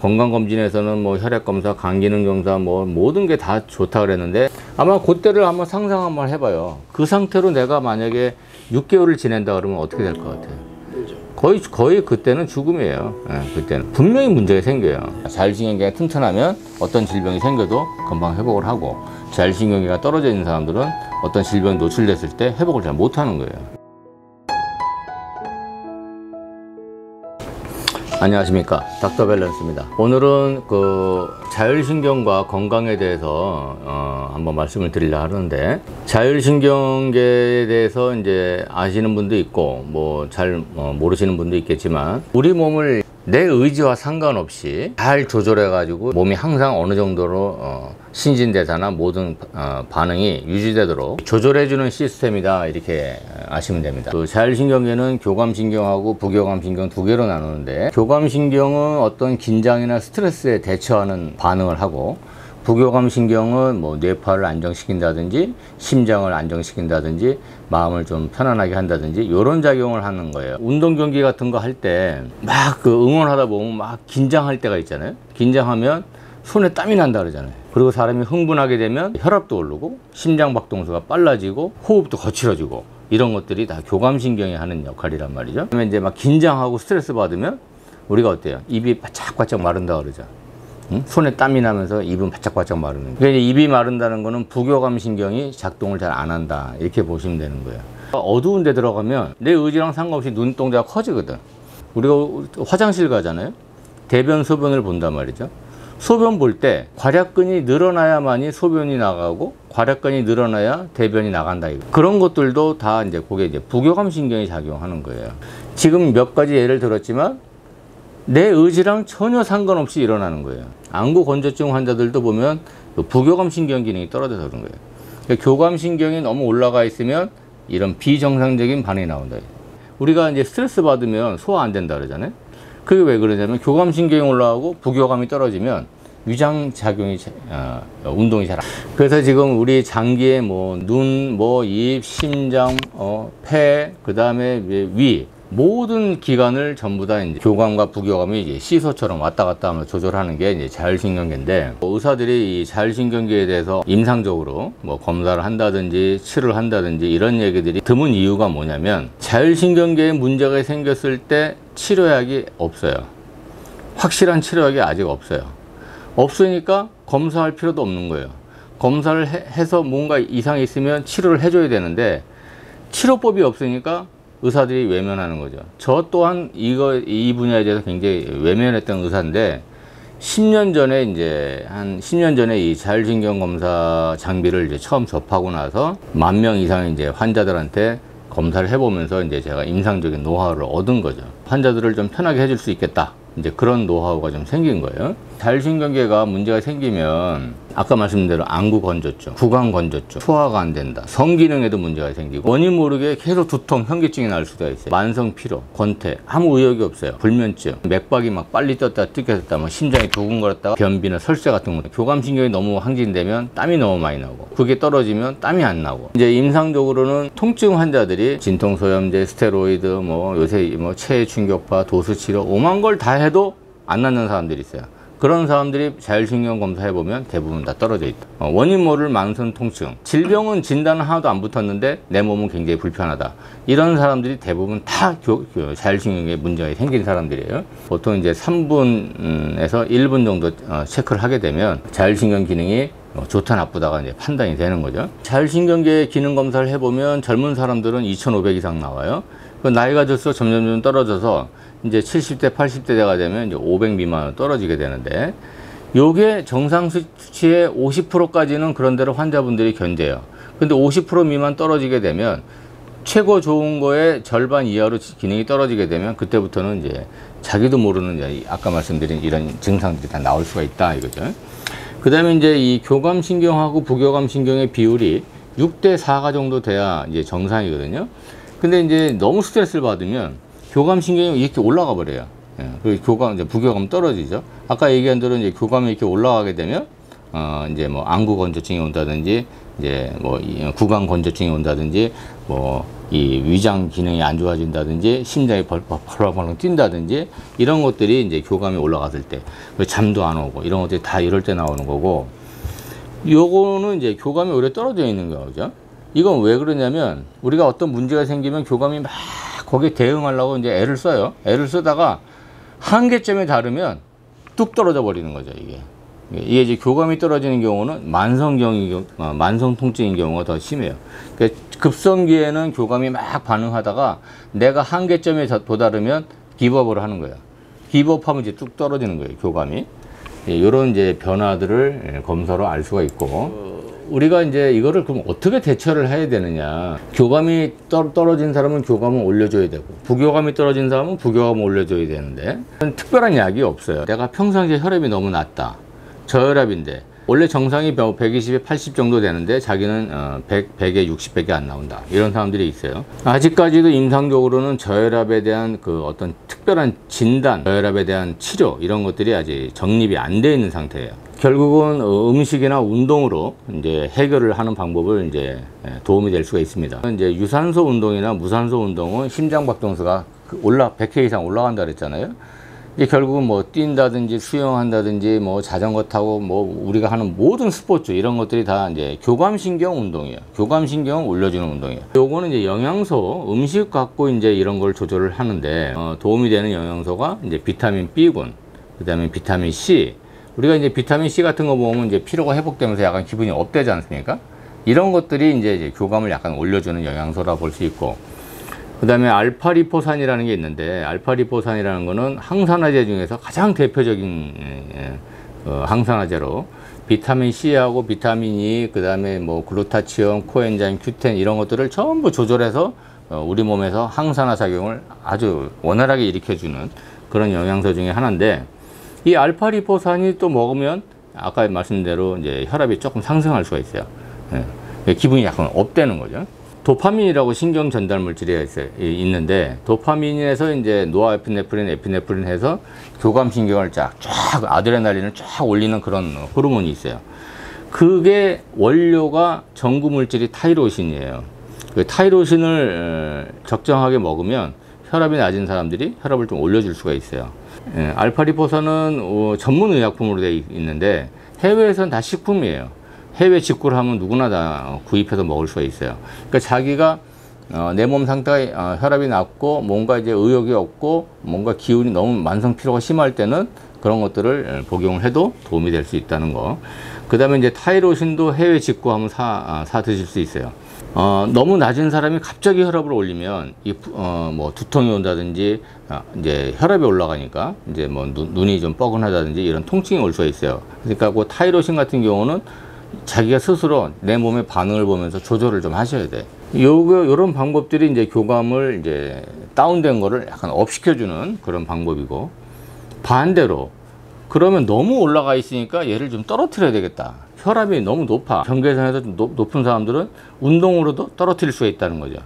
건강검진에서는 뭐 혈액검사, 간기능검사 뭐 모든 게 다 좋다 그랬는데 아마 그때를 한번 상상 한번 해봐요. 그 상태로 내가 만약에 6개월을 지낸다 그러면 어떻게 될 것 같아요? 거의 그때는 죽음이에요. 그때는 분명히 문제가 생겨요. 자율신경계가 튼튼하면 어떤 질병이 생겨도 금방 회복을 하고, 자율신경계가 떨어져 있는 사람들은 어떤 질병에 노출됐을 때 회복을 잘 못하는 거예요. 안녕하십니까, 닥터 밸런스입니다. 오늘은 그 자율신경과 건강에 대해서 한번 말씀을 드리려 하는데, 자율신경계에 대해서 이제 아시는 분도 있고 뭐 잘 모르시는 분도 있겠지만, 우리 몸을 내 의지와 상관없이 잘 조절해 가지고 몸이 항상 어느 정도로 신진대사나 모든 반응이 유지되도록 조절해 주는 시스템이다, 이렇게 아시면 됩니다. 그 자율신경계는 교감신경하고 부교감신경 두 개로 나누는데, 교감신경은 어떤 긴장이나 스트레스에 대처하는 반응을 하고, 부교감신경은 뭐 뇌파를 안정시킨다든지 심장을 안정시킨다든지 마음을 좀 편안하게 한다든지 이런 작용을 하는 거예요. 운동 경기 같은 거 할 때 막 그 응원하다 보면 막 긴장할 때가 있잖아요. 긴장하면 손에 땀이 난다 그러잖아요. 그리고 사람이 흥분하게 되면 혈압도 오르고 심장 박동수가 빨라지고 호흡도 거칠어지고, 이런 것들이 다 교감신경이 하는 역할이란 말이죠. 그러면 이제 막 긴장하고 스트레스 받으면 우리가 어때요? 입이 바짝바짝 마른다 그러죠. 손에 땀이 나면서 입은 바짝바짝 마르는 거예요. 그러니까 입이 마른다는 거는 부교감신경이 작동을 잘 안 한다, 이렇게 보시면 되는 거예요. 어두운 데 들어가면 내 의지랑 상관없이 눈동자가 커지거든. 우리가 화장실 가잖아요. 대변 소변을 본단 말이죠. 소변 볼 때 괄약근이 늘어나야만이 소변이 나가고, 괄약근이 늘어나야 대변이 나간다, 이거. 그런 것들도 다 이제 그게 이제 부교감신경이 작용하는 거예요. 지금 몇 가지 예를 들었지만 내 의지랑 전혀 상관없이 일어나는 거예요. 안구 건조증 환자들도 보면 부교감신경 기능이 떨어져서 그런 거예요. 그러니까 교감신경이 너무 올라가 있으면 이런 비정상적인 반응이 나온다. 우리가 이제 스트레스 받으면 소화 안 된다 그러잖아요. 그게 왜 그러냐면 교감신경이 올라가고 부교감이 떨어지면 위장작용이 운동이 잘 안. 그래서 지금 우리 장기에 뭐 눈, 뭐 입, 심장, 폐, 그 다음에 위, 모든 기관을 전부 다 이제 교감과 부교감이 이제 시소처럼 왔다 갔다 하면서 조절하는 게 이제 자율신경계인데, 의사들이 이 자율신경계에 대해서 임상적으로 뭐 검사를 한다든지 치료를 한다든지 이런 얘기들이 드문 이유가 뭐냐면, 자율신경계에 문제가 생겼을 때 치료약이 없어요. 확실한 치료약이 아직 없어요. 없으니까 검사할 필요도 없는 거예요. 검사를 해서 뭔가 이상이 있으면 치료를 해줘야 되는데, 치료법이 없으니까 의사들이 외면하는 거죠. 저 또한 이 분야에 대해서 굉장히 외면했던 의사인데, 10년 전에 한 10년 전에 이 자율신경 검사 장비를 이제 처음 접하고 나서 10,000명 이상의 이제 환자들한테 검사를 해보면서 이제 제가 임상적인 노하우를 얻은 거죠. 환자들을 좀 편하게 해줄 수 있겠다, 이제 그런 노하우가 좀 생긴 거예요. 자율신경계가 문제가 생기면 아까 말씀드린 대로 안구 건조증, 구강 건조증, 소화가 안 된다, 성기능에도 문제가 생기고, 원인 모르게 계속 두통, 현기증이 날 수가 있어요. 만성 피로, 권태, 아무 의욕이 없어요. 불면증, 맥박이 막 빨리 떴다 뜯겨졌다, 뭐 심장이 두근거렸다가 변비나 설사 같은 거. 교감신경이 너무 항진되면 땀이 너무 많이 나고, 그게 떨어지면 땀이 안 나고, 이제 임상적으로는 통증 환자들이 진통소염제, 스테로이드, 뭐 요새 뭐 체해 충격파, 도수치료, 오만 걸 다 해도 안 낫는 사람들이 있어요. 그런 사람들이 자율신경 검사해보면 대부분 다 떨어져 있다. 원인 모를 만성 통증, 질병은 진단은 하나도 안 붙었는데 내 몸은 굉장히 불편하다, 이런 사람들이 대부분 다 자율신경계에 문제가 생긴 사람들이에요. 보통 이제 3분에서 1분 정도 체크를 하게 되면 자율신경 기능이 좋다 나쁘다가 이제 판단이 되는 거죠. 자율신경계 기능 검사를 해보면 젊은 사람들은 2,500 이상 나와요. 나이가 들수록 점점 떨어져서 이제 70대, 80대가 되면 이제 500 미만으로 떨어지게 되는데, 요게 정상 수치의 50%까지는 그런 대로 환자분들이 견뎌요. 근데 50% 미만 떨어지게 되면, 최고 좋은 거에 절반 이하로 기능이 떨어지게 되면 그때부터는 이제 자기도 모르는 이제 아까 말씀드린 이런 증상들이 다 나올 수가 있다, 이거죠. 그 다음에 이제 이 교감신경하고 부교감신경의 비율이 6대 4가 정도 돼야 이제 정상이거든요. 근데 이제 너무 스트레스를 받으면 교감신경이 이렇게 올라가 버려요. 그리고 부교감 떨어지죠. 아까 얘기한 대로 이제 교감이 이렇게 올라가게 되면, 이제 뭐 안구 건조증이 온다든지, 이제 뭐 구강 건조증이 온다든지, 뭐 이 위장 기능이 안 좋아진다든지 심장이 벌렁벌렁 뛴다든지 이런 것들이 이제 교감이 올라갔을 때 잠도 안 오고 이런 것들이 다 이럴 때 나오는 거고, 요거는 이제 교감이 오래 떨어져 있는 거죠. 이건 왜 그러냐면 우리가 어떤 문제가 생기면 교감이 막 거기에 대응하려고 이제 애를 써요. 애를 쓰다가 한계점에 다르면 뚝 떨어져 버리는 거죠. 이게 이제 교감이 떨어지는 경우는 만성 통증인 경우가 더 심해요. 그러니까 급성기에는 교감이 막 반응하다가 내가 한계점에 도달하면 기법을 하는 거예요. 기법하면 이제 뚝 떨어지는 거예요, 교감이. 이런 이제 변화들을 검사로 알 수가 있고, 우리가 이제 이거를 그럼 어떻게 대처를 해야 되느냐. 교감이 떨어진 사람은 교감을 올려줘야 되고, 부교감이 떨어진 사람은 부교감을 올려줘야 되는데, 특별한 약이 없어요. 내가 평상시에 혈압이 너무 낮다, 저혈압인데 원래 정상이 120에 80 정도 되는데 자기는 100에 60밖에 안 나온다, 이런 사람들이 있어요. 아직까지도 임상적으로는 저혈압에 대한 그 어떤 특별한 진단, 저혈압에 대한 치료, 이런 것들이 아직 정립이 안 돼 있는 상태예요. 결국은 음식이나 운동으로 이제 해결을 하는 방법을 이제 도움이 될 수가 있습니다. 이제 유산소 운동이나 무산소 운동은 심장 박동수가 100회 이상 올라간다 그랬잖아요. 이제 결국은 뭐 뛴다든지 수영한다든지 뭐 자전거 타고 뭐 우리가 하는 모든 스포츠, 이런 것들이 다 이제 교감신경 운동이에요. 교감신경을 올려주는 운동이에요. 요거는 이제 영양소, 음식 갖고 이제 이런 걸 조절을 하는데, 도움이 되는 영양소가 이제 비타민 B군, 그 다음에 비타민 C. 우리가 이제 비타민 C 같은 거 먹으면 이제 피로가 회복되면서 약간 기분이 업되지 않습니까? 이런 것들이 이제 교감을 약간 올려주는 영양소라 볼 수 있고, 그 다음에 알파리포산이라는 게 있는데, 알파리포산이라는 거는 항산화제 중에서 가장 대표적인 항산화제로, 비타민 C하고 비타민 E, 그 다음에 뭐 글루타치온, 코엔자임, Q10 이런 것들을 전부 조절해서 우리 몸에서 항산화 작용을 아주 원활하게 일으켜주는 그런 영양소 중에 하나인데, 이 알파리포산이 또 먹으면 아까 말씀드린 대로 이제 혈압이 조금 상승할 수가 있어요. 기분이 약간 업되는 거죠. 도파민이라고 신경 전달 물질이 있는데, 도파민에서 이제 노아에피네프린, 에피네프린 해서 교감신경을 쫙 아드레날린을 쫙 올리는 그런 호르몬이 있어요. 그게 원료가 전구 물질이 타이로신이에요. 그 타이로신을 적정하게 먹으면 혈압이 낮은 사람들이 혈압을 좀 올려줄 수가 있어요. 알파리포산은 전문 의약품으로 되어 있는데 해외에서는 다 식품이에요. 해외 직구를 하면 누구나 다 구입해서 먹을 수가 있어요. 그러니까 자기가 내 몸 상태가 혈압이 낮고 뭔가 이제 의욕이 없고 뭔가 기운이 너무 만성 피로가 심할 때는 그런 것들을 복용을 해도 도움이 될 수 있다는 거. 그 다음에 이제 타이로신도 해외 직구하면 사 드실 수 있어요. 너무 낮은 사람이 갑자기 혈압을 올리면 뭐 두통이 온다든지 이제 혈압이 올라가니까 이제 뭐 눈이 좀 뻐근하다든지 이런 통증이 올 수가 있어요. 그러니까 그 타이로신 같은 경우는 자기가 스스로 내 몸의 반응을 보면서 조절을 좀 하셔야 돼. 요런 방법들이 이제 교감을 이제 다운된 거를 약간 업 시켜주는 그런 방법이고, 반대로 그러면 너무 올라가 있으니까 얘를 좀 떨어뜨려야 되겠다. 혈압이 너무 높아. 경계선에서 좀 높은 사람들은 운동으로도 떨어뜨릴 수가 있다는 거죠.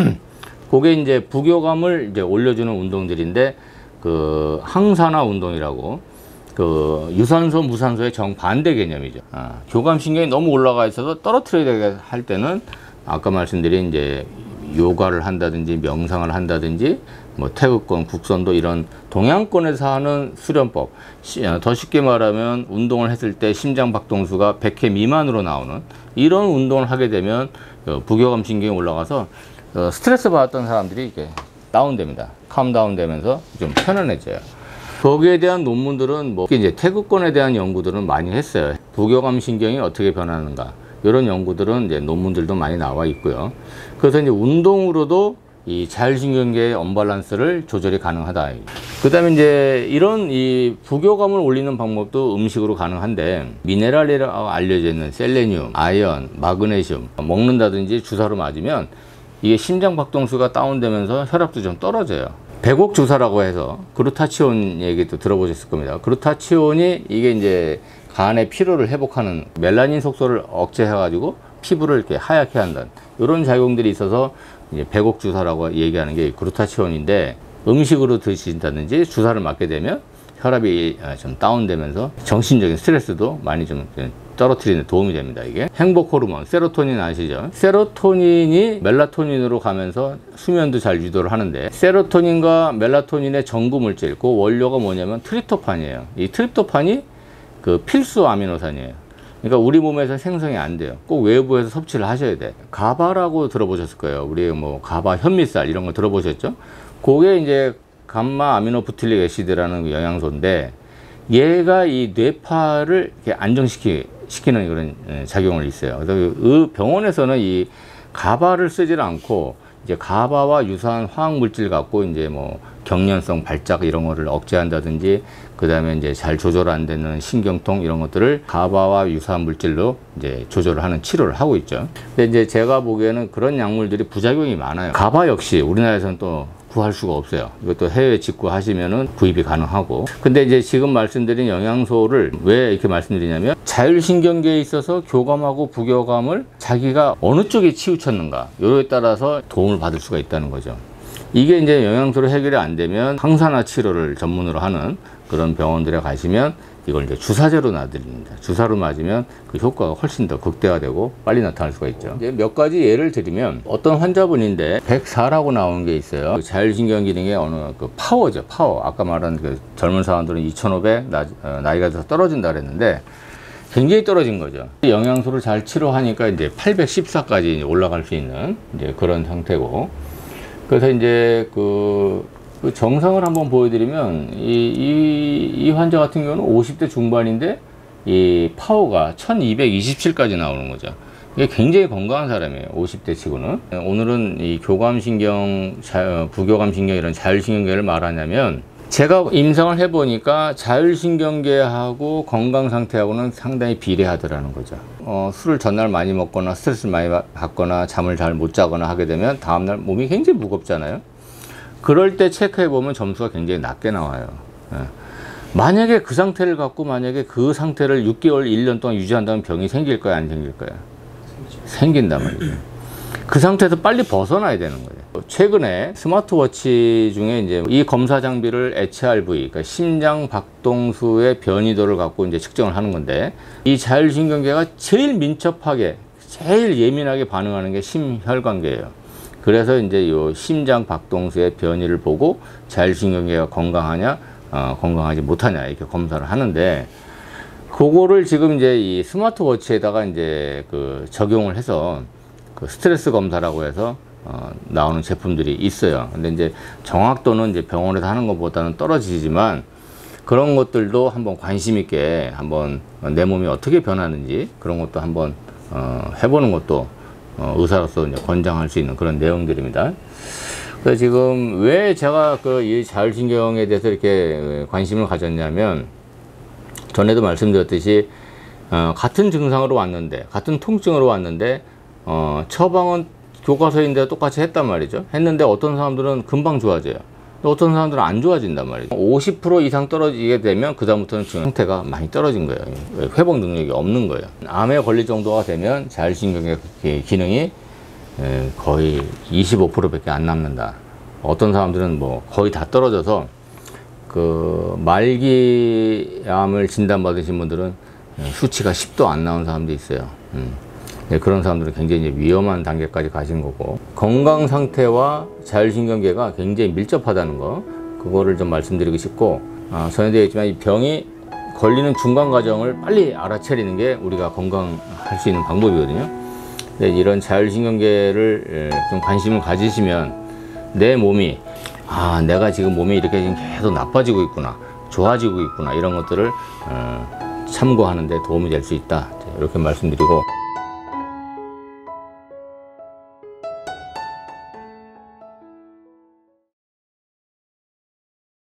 그게 이제 부교감을 이제 올려주는 운동들인데, 그 항산화 운동이라고, 그 유산소 무산소의 정반대 개념이죠. 교감신경이 너무 올라가 있어서 떨어뜨려야 할 때는 아까 말씀드린 이제 요가를 한다든지 명상을 한다든지 뭐 태극권, 국선도 이런 동양권에서 하는 수련법, 더 쉽게 말하면 운동을 했을 때 심장 박동수가 100회 미만으로 나오는 이런 운동을 하게 되면 부교감 신경이 올라가서 스트레스 받았던 사람들이 이렇게 다운됩니다. 캄다운 되면서 좀 편안해져요. 거기에 대한 논문들은 뭐 이제 태극권에 대한 연구들은 많이 했어요. 부교감 신경이 어떻게 변하는가, 이런 연구들은 이제 논문들도 많이 나와 있고요. 그래서 이제 운동으로도 이 자율신경계의 언밸런스를 조절이 가능하다. 그 다음에 이제 이런 이 부교감을 올리는 방법도 음식으로 가능한데, 미네랄이라고 알려져 있는 셀레늄, 아연, 마그네슘 먹는다든지 주사로 맞으면 이게 심장 박동수가 다운되면서 혈압도 좀 떨어져요. 백옥 주사라고 해서 글루타치온 얘기도 들어보셨을 겁니다. 글루타치온이 이게 이제 간의 피로를 회복하는, 멜라닌 속소를 억제해가지고 피부를 이렇게 하얗게 한다는 이런 작용들이 있어서 이제 백옥 주사라고 얘기하는 게 글루타치온인데, 음식으로 드신다든지 주사를 맞게 되면 혈압이 좀 다운되면서 정신적인 스트레스도 많이 좀 떨어뜨리는 데 도움이 됩니다. 이게 행복 호르몬 세로토닌 아시죠? 세로토닌이 멜라토닌으로 가면서 수면도 잘 유도를 하는데, 세로토닌과 멜라토닌의 전구 물질, 그 원료가 뭐냐면 트립토판이에요. 이 트립토판이 그 필수 아미노산이에요. 그러니까 우리 몸에서 생성이 안 돼요. 꼭 외부에서 섭취를 하셔야 돼. 가바라고 들어보셨을 거예요. 우리 뭐 가바 현미쌀 이런 거 들어보셨죠? 그게 이제 감마 아미노 부틸릭 애시드라는 영양소인데, 얘가 이 뇌파를 이렇게 안정시키는 그런 작용을 있어요. 그래서 병원에서는 이 가바를 쓰질 않고 이제 가바와 유사한 화학 물질 갖고 이제 뭐 경련성 발작 이런 거를 억제한다든지, 그 다음에 이제 잘 조절 안 되는 신경통 이런 것들을 가바와 유사한 물질로 이제 조절을 하는 치료를 하고 있죠. 근데 이제 제가 보기에는 그런 약물들이 부작용이 많아요. 가바 역시 우리나라에서는 또 구할 수가 없어요. 이것도 해외 직구하시면은 구입이 가능하고. 근데 이제 지금 말씀드린 영양소를 왜 이렇게 말씀드리냐면, 자율신경계에 있어서 교감하고 부교감을 자기가 어느 쪽에 치우쳤는가, 요에 따라서 도움을 받을 수가 있다는 거죠. 이게 이제 영양소로 해결이 안 되면 항산화 치료를 전문으로 하는 그런 병원들에 가시면 이걸 이제 주사제로 놔드립니다. 주사로 맞으면 그 효과가 훨씬 더 극대화되고 빨리 나타날 수가 있죠. 이제 몇 가지 예를 들면, 어떤 환자분인데 104라고 나오는 게 있어요. 그 자율신경 기능의 어느 그 파워죠. 파워. 아까 말한 그 젊은 사람들은 2500 나이가 들어서 떨어진다 그랬는데 굉장히 떨어진 거죠. 영양소를 잘 치료하니까 이제 814까지 올라갈 수 있는 이제 그런 상태고, 그래서 이제 그 정상을 한번 보여드리면, 이 환자 같은 경우는 50대 중반인데 이 파워가 1227까지 나오는 거죠. 이게 굉장히 건강한 사람이에요. 50대 치고는. 오늘은 이 교감신경, 부교감신경 이런 자율신경계를 말하냐면, 제가 임상을 해보니까 자율신경계하고 건강 상태하고는 상당히 비례하더라는 거죠. 술을 전날 많이 먹거나 스트레스를 많이 받거나 잠을 잘 못 자거나 하게 되면 다음날 몸이 굉장히 무겁잖아요. 그럴 때 체크해 보면 점수가 굉장히 낮게 나와요. 만약에 그 상태를 갖고 만약에 그 상태를 6개월, 1년 동안 유지한다면 병이 생길 거야, 안 생길 거야? 생긴단 말이죠. 그 상태에서 빨리 벗어나야 되는 거예요. 최근에 스마트워치 중에 이제 이 검사 장비를 HRV, 그러니까 심장 박동수의 변이도를 갖고 이제 측정을 하는 건데, 이 자율신경계가 제일 민첩하게, 제일 예민하게 반응하는 게 심혈관계예요. 그래서 이제 이 심장 박동수의 변이를 보고 자율신경계가 건강하냐, 건강하지 못하냐 이렇게 검사를 하는데, 그거를 지금 이제 이 스마트워치에다가 이제 그 적용을 해서 그 스트레스 검사라고 해서 나오는 제품들이 있어요. 근데 이제 정확도는 이제 병원에서 하는 것보다는 떨어지지만, 그런 것들도 한번 관심 있게 한번 내 몸이 어떻게 변하는지 그런 것도 한번 해보는 것도 의사로서 이제 권장할 수 있는 그런 내용들입니다. 그래서 지금 왜 제가 이 자율신경에 대해서 이렇게 관심을 가졌냐면, 전에도 말씀드렸듯이 같은 증상으로 왔는데, 같은 통증으로 왔는데 처방은 교과서인데 똑같이 했단 말이죠. 했는데 어떤 사람들은 금방 좋아져요. 어떤 사람들은 안 좋아진단 말이죠. 50% 이상 떨어지게 되면 그 다음부터는 상태가 많이 떨어진 거예요. 회복 능력이 없는 거예요. 암에 걸릴 정도가 되면 자율신경의 기능이 거의 25%밖에 안 남는다. 어떤 사람들은 뭐 거의 다 떨어져서 그 말기암을 진단받으신 분들은 수치가 10도 안 나온 사람도 있어요. 그런 사람들은 굉장히 이제 위험한 단계까지 가신 거고, 건강 상태와 자율신경계가 굉장히 밀접하다는 거, 그거를 좀 말씀드리고 싶고, 전에도 있지만 이 병이 걸리는 중간 과정을 빨리 알아차리는 게 우리가 건강할 수 있는 방법이거든요. 이런 자율신경계를 좀 관심을 가지시면 내 몸이, 내가 지금 몸이 이렇게 지금 계속 나빠지고 있구나, 좋아지고 있구나, 이런 것들을 참고하는 데 도움이 될 수 있다, 이렇게 말씀드리고,